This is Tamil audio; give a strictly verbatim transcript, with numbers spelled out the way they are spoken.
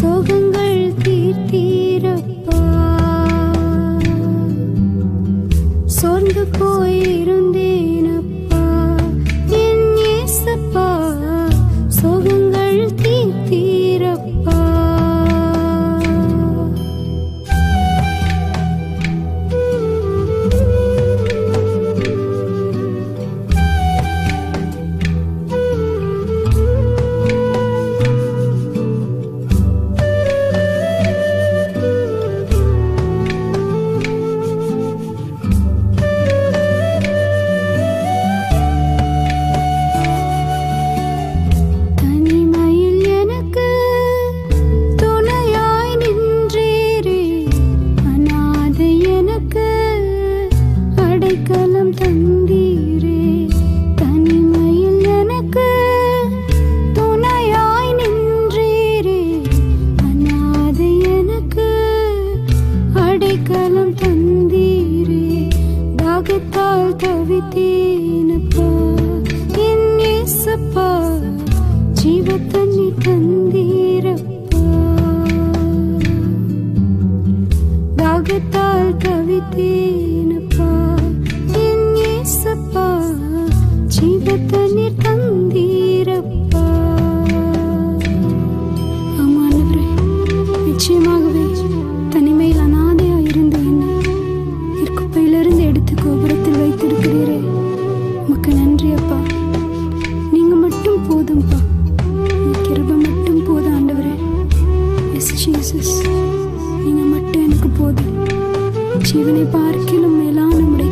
சோகங்கள் தீர்த்தீரப்பா. சோர்ந்து போயிருந்தேனப்பா என் இயேசப்பா, சோகங்கள் தீர்த்தீரப்பா. தவித்தேனப்பா என் இயேசப்பா, ஜீவத்தண்ணி தந்தீரப்பா. தாகத்தால் தவித்தேனப்பா என் இயேசப்பா, ஜீவத்தண்ணி தந்தீரப்பா. ஆமாண்டவரே, நிச்சயமாகவே தனிமையில் அனாதையா இருந்த என்னை குப்பையிலிருந்து எடுத்து கோபுரத்தில் வைத்திருக்கிறீரே, உமக்கு நன்றி அப்பா. நீங்க மட்டும் போதும்பா, கிருபை மட்டும் போதும் ஆண்டவரே. எஸ் ஜீசஸ், நீங்க மட்டும் எனக்கு போதும். ஜீவனை பார்க்கிலும் மேலான உம்முடைய